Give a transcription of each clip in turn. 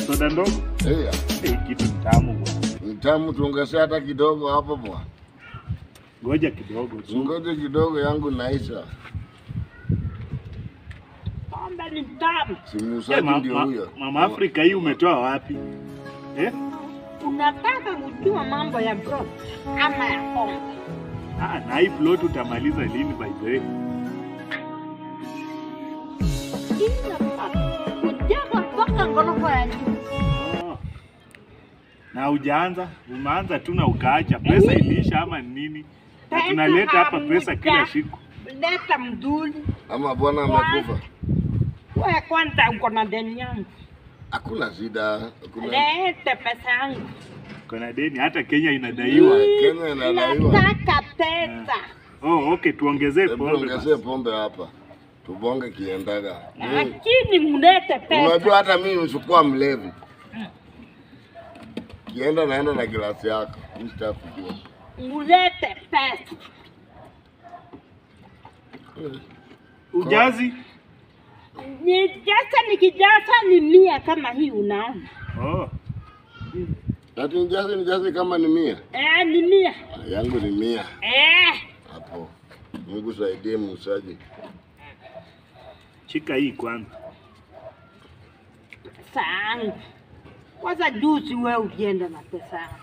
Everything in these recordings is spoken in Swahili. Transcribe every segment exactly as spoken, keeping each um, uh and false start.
Soda ndogo? Eh. Hii kitu tamu bwana. Ni tamu, tuongezea hata kidogo hapo bwana. Ngoja kidogo. Ngoja kidogo yangu naisha. Pombe ni tamu. Si muuzaji ndio huyo. Mama Afrika hii umetoa wapi? Eh? Unataka kujua mambo ya bro ama ya pombe? Ah, na hii plot utamaliza lini by the way? Kujaga mpaka ngorofa ya juu. Oh. Na hujaanza, umeanza tu na ukaacha. Pesa iliisha ama nini? Na tunaleta hapa pesa kila siku. Leta mduli. Ama bwana amekufa. Wewe kwanza uko na deni yangu. Hakuna shida. Hakuna. Leta pesa yangu. Kuna deni hata Kenya inadaiwa. Kenya inadaiwa. Nataka pesa. Oh, okay, tuongezee pombe. Tuongezee pombe hapa. Tubonge kiendaga. Lakini mlete pesa. Unajua hata mimi nchukua mlevi. Kienda naenda na glasi yako. Msitafujua. Mlete pesa. Ujazi? Ni jasa nikijaza ni mia kama hii unaona. Oh. Ati nijaze nijaze kama ni mia? Eh, ni mia. Yangu ni mia. Eh. Hapo. Mungu saidie muuzaji. Chika hii kwanza. Sana. Kwanza juzi wewe ukienda na pesa yangu.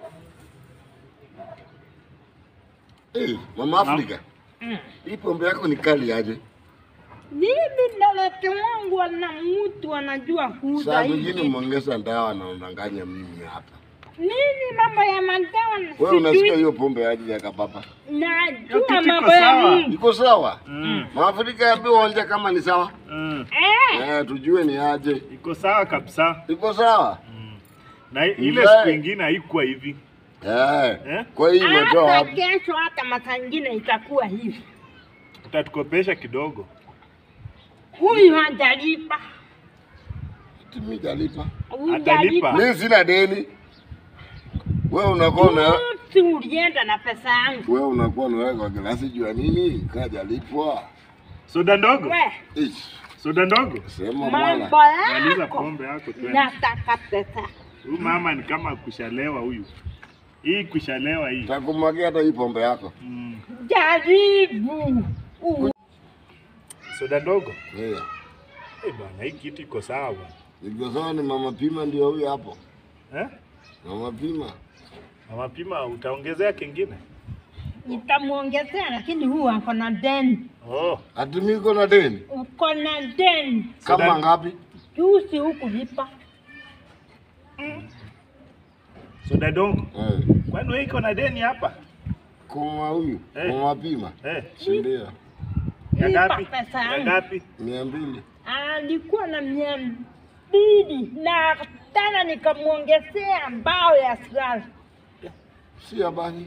Eh, hey, Mama Afrika. Mm. Hii pombe yako ni kali aje? Mimi nalete wangu na mtu anajua kuuza sasa hivi. Sasa muongeza ndawa na unanganya mimi hapa. Nini mambo ya mandawa na wewe unasikia hiyo pombe aje ya kababa? Najua mambo ya Mungu. Iko sawa? Mm. Maafrika ya onja kama ni sawa? Mm. Eh. Eh, tujue ni aje. Iko sawa kabisa. Iko sawa? Mm. Na ile siku nyingine haikuwa hivi. Eh. Eh? Kwa hiyo umetoa hata kesho hata masaa nyingine itakuwa hivi. Utatukopesha kidogo. Huyu hajalipa. Mimi hajalipa. Atalipa. Mimi sina deni. Wewe unakuwa na si ulienda na pesa yangu. Wewe unakuwa unaweka glasi juu ya nini? Kajalipwa. Soda ndogo? Wewe. Soda ndogo? Sema bwana. Maliza pombe yako tu. Nataka pesa. Huyu mama ni kama kushalewa huyu. Hii kushalewa hii. Takumwagia hata hii pombe yako. Mm. Jaribu. Uh. Soda ndogo? Yeah. Eh bwana, hii kitu iko sawa. Iko sawa, ni Mama Pima ndio huyu hapo. Eh? Mama Pima. Mama Pima utaongezea kingine? Nitamuongezea lakini huyu ako na deni. Oh. Ati mimi niko na deni? Uko na deni. Kama ngapi? Juzi huku lipa. Mm. Soda ndogo? Eh. Kwani wewe iko na deni hapa? Kwa huyu, eh. Mama Pima. Eh. Ndio. Ya ngapi? Ya ngapi? mia mbili. Alikuwa na mia mbili na tena nikamuongezea mbao ya sigara. Si habari.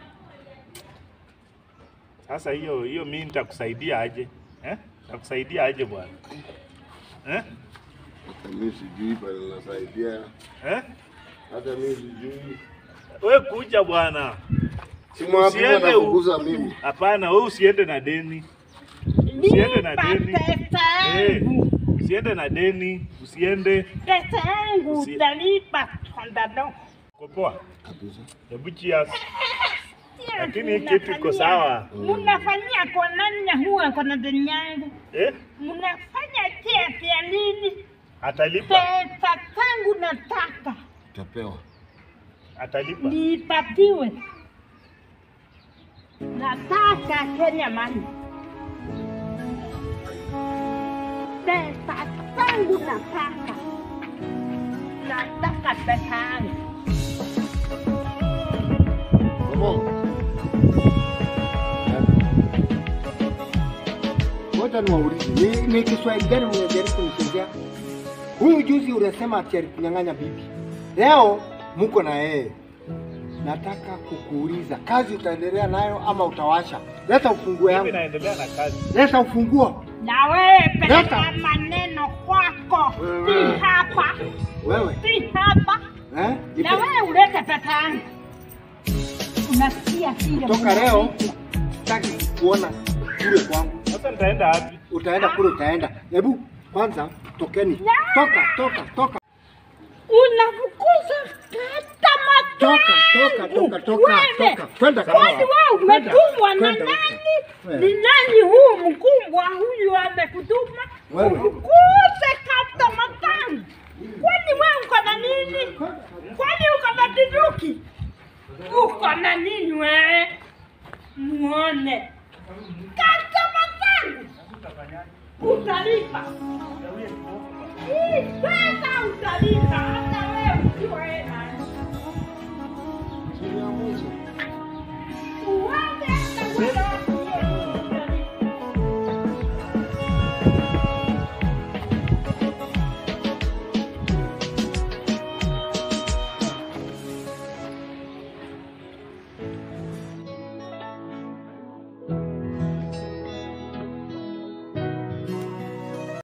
Sasa hiyo hiyo mimi nitakusaidia aje? Eh? Nitakusaidia aje bwana? Eh? Hata mimi sijui bali nasaidia. Eh? Hata mimi sijui. Wewe kuja bwana. Usiende kukuza mimi. Hapana, wewe usiende na deni. Usiende na deni. Eh, usiende na deni, usiende. Pesa yangu utalipa kondado. Kopoa. Kabisa. Hebu cheers. Lakini hii kitu iko sawa. Mnafanyia kwa nani huwa kwa deni yangu? Eh? Mnafanya cheers ya nini? Atalipa. Pesa zangu nataka. Utapewa. Atalipa. Nipatiwe. Nataka Kenya mani. Pesa zangu nataka. Nataka pesa yangu. Mama. Ngoja niwaulize. Ni, ni Kiswahili gani unajaribu kunisaidia? Huyu juzi unasema ati alikunyang'anya bibi. Leo mko na yeye. Nataka kukuuliza, kazi utaendelea nayo ama utawasha? Leta ufunguo yangu. Mimi naendelea na kazi. Leta ufunguo. Na wewe pesa maneno kwako. Si hapa. Wewe. Si hapa. Eh? Na wewe ulete pesa yangu. Unasikia kile. Toka leo sitaki kuona kule kwangu. Sasa nitaenda wapi? Utaenda kule utaenda. Hebu kwanza tokeni. Toka, toka, toka. Unafukuza kata matangu. Toka, toka, toka, toka, Wewe, toka. Kwenda kwani kabisa. wewe umetumwa na Kwenda. nani? Wewe. Ni nani huu mkubwa huyu amekutuma? Wewe. Ufukuze kata matangu. Kwani wewe uko na nini? Kwani uko na bunduki? Uko na nini wewe? Muone. Kata matangu. Utalipa. Hii pesa utalipa hata wewe ukiwa nani. Mungu.